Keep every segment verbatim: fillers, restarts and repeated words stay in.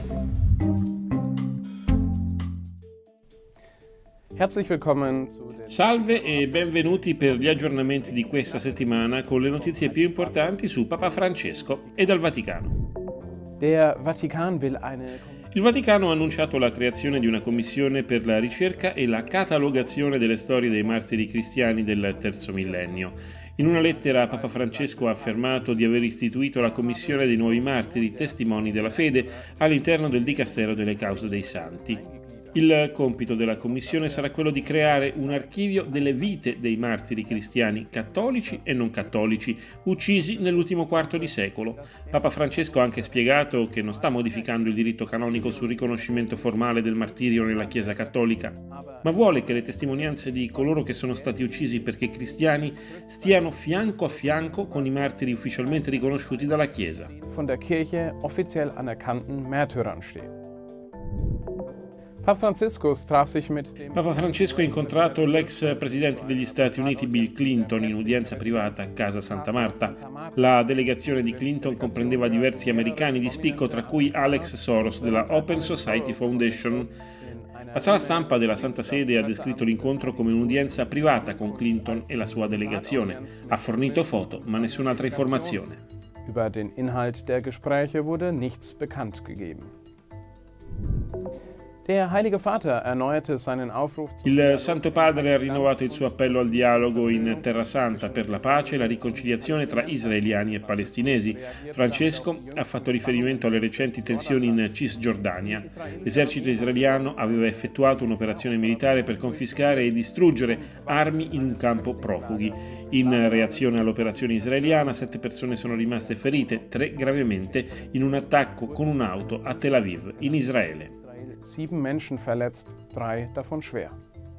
Herzlich willkommen zu den Salve e benvenuti per gli aggiornamenti di questa settimana con le notizie più importanti su Papa Francesco e dal Vaticano. Der Vatikan will eine Il Vaticano ha annunciato la creazione di una commissione per la ricerca e la catalogazione delle storie dei martiri cristiani del terzo millennio. In una lettera Papa Francesco ha affermato di aver istituito la commissione dei nuovi martiri, testimoni della fede, all'interno del Dicastero delle Cause dei Santi. Il compito della commissione sarà quello di creare un archivio delle vite dei martiri cristiani cattolici e non cattolici uccisi nell'ultimo quarto di secolo. Papa Francesco ha anche spiegato che non sta modificando il diritto canonico sul riconoscimento formale del martirio nella Chiesa cattolica, ma vuole che le testimonianze di coloro che sono stati uccisi perché cristiani stiano fianco a fianco con i martiri ufficialmente riconosciuti dalla Chiesa. von der Kirche offiziell anerkannten Märtyrern steht. Papst Franziskus traf sich mit dem Papa Francesco ha incontrato l'ex presidente degli Stati Uniti Bill Clinton in udienza privata a Casa Santa Marta. La delegazione di Clinton comprendeva diversi americani di spicco, tra cui Alex Soros della Open Society Foundation. La sala stampa della Santa Sede ha descritto l'incontro come un'udienza privata con Clinton e la sua delegazione. Ha fornito foto, ma nessun'altra informazione. Über den Inhalt der Gespräche wurde nichts bekannt gegeben. Der Heilige Vater erneuerte seinen Aufruf zu Il Santo Padre ha rinnovato il suo appello al dialogo in Terra Santa per la pace e la riconciliazione tra israeliani e palestinesi. Francesco ha fatto riferimento alle recenti tensioni in Cisgiordania. L'esercito israeliano aveva effettuato un'operazione militare per confiscare e distruggere armi in un campo profughi. In reazione all'operazione israeliana, sette persone sono rimaste ferite, tre gravemente, in un attacco con un'auto a Tel Aviv, in Israele. Sieben Menschen verletzt, drei davon schwer.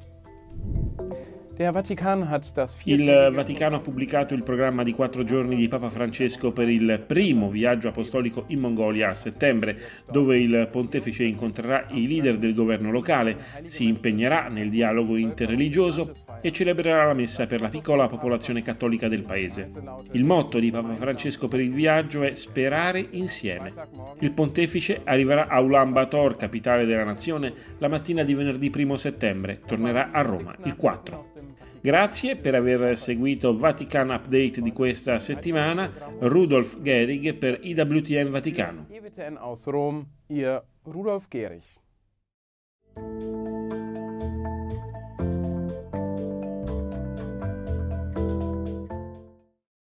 Der Vatikan hat das Il viertägige Vaticano ha pubblicato il programma di quattro giorni di Papa Francesco per il primo viaggio apostolico in Mongolia a settembre, dove il pontefice incontrerà i leader del governo locale, si impegnerà nel dialogo interreligioso e celebrerà la messa per la piccola popolazione cattolica del paese. Il motto di Papa Francesco per il viaggio è sperare insieme. Il pontefice arriverà a Ulan Bator, capitale della nazione, la mattina di venerdì primo settembre. Tornerà a Roma il quattro. Grazie per aver seguito Vatican Update di questa settimana. Rudolf Gehrig per I W T N Vaticano. E W T N aus Rom, Ihr Rudolf Gehrig.